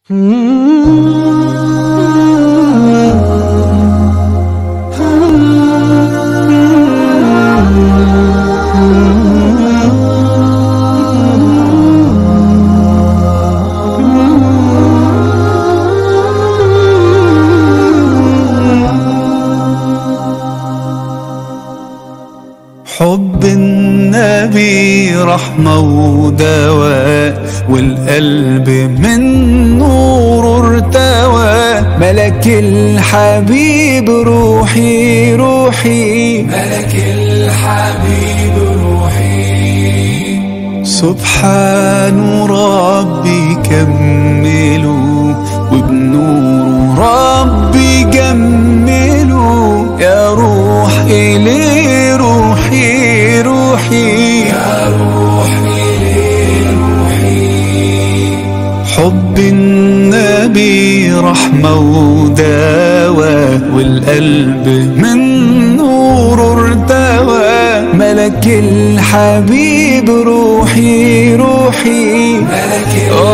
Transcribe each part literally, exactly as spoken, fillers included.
حب النبي رحمة ودواء، والقلب من نور ارتوى. ملك الحبيب روحي روحي، ملك الحبيب روحي. سبحان ربي كملوا، وبنور ربي جملوا. يا روح إلي روحي روحي، يا روح إلي روحي. حب النبي رحمة ودواء، والقلب من نور ارتوى. ملك الحبيب روحي روحي، ملك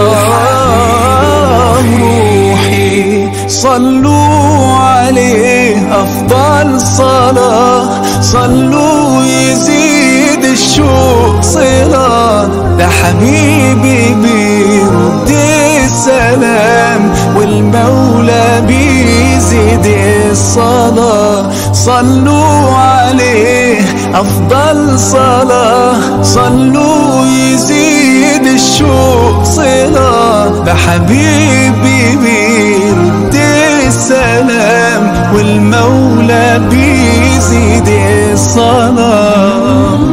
الحبيب روحي. صلوا عليه أفضل صلاة، صلوا يزيد الشوق صلاة. ده حبيبي بيرد السلام، والمولى بيزيد الصلاة. صلوا عليه أفضل صلاة، صلوا يزيد الشوق صلاة. ده حبيبي بيرد السلام، والمولى بيزيد الصلاة.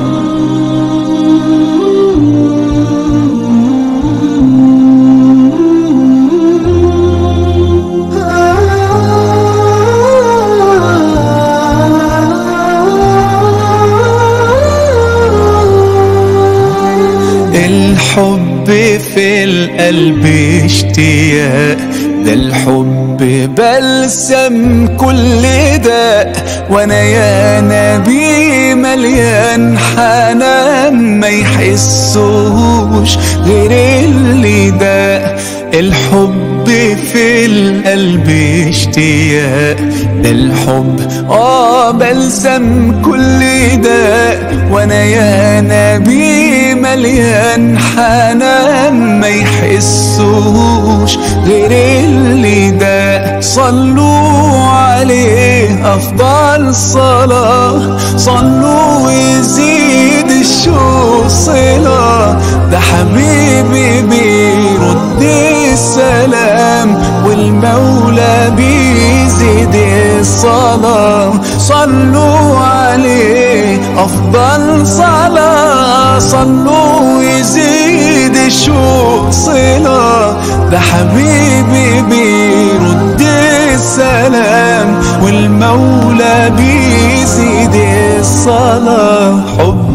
الحب في القلب اشتياق، ده الحب بلسم كل داء. وانا يا نبي مليان حنان، ما يحسوش غير اللي داء. الحب في القلب اشتياق، ده الحب اه بلسم كل داء. وانا يا نبي مليان حنان، ما يحسوش غير اللي داء. صلوا عليه أفضل صلاة، صلوا يزيد الشوق صلاة. ده حبيبي بيرد السلام، والمولى بيزيد الصلاة. صلوا عليه أفضل صلاة، صلوا يزيد الشوق صلاة. ده حبيبي بيرد السلام، والمولى بيزيد الصلاة. حب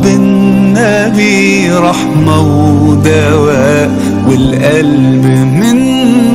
النبي رحمة ودواء، والقلب من